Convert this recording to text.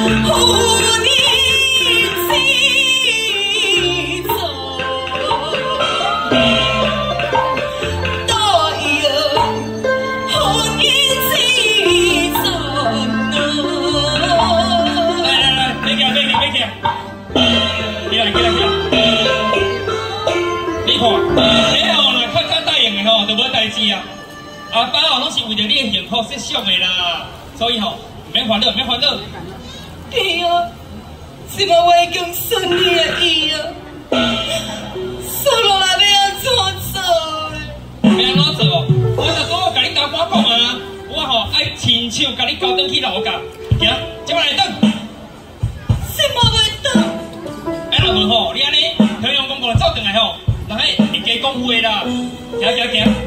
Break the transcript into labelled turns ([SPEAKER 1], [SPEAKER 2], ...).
[SPEAKER 1] 阿爸哦，拢是为着你的幸福设想的啦，所以吼，唔免烦恼，唔免烦恼。
[SPEAKER 2] 对啊，是嘛我已经顺利的伊啊，说落来要安怎做咧？
[SPEAKER 1] 要安怎做哦？我就讲我甲你交我讲啊，我吼爱亲手甲你交转去楼下，行，即摆来转。
[SPEAKER 2] 什么袂转？
[SPEAKER 1] 若无吼，你安尼漂洋公公走转来吼，人迄一家讲话啦，行行行。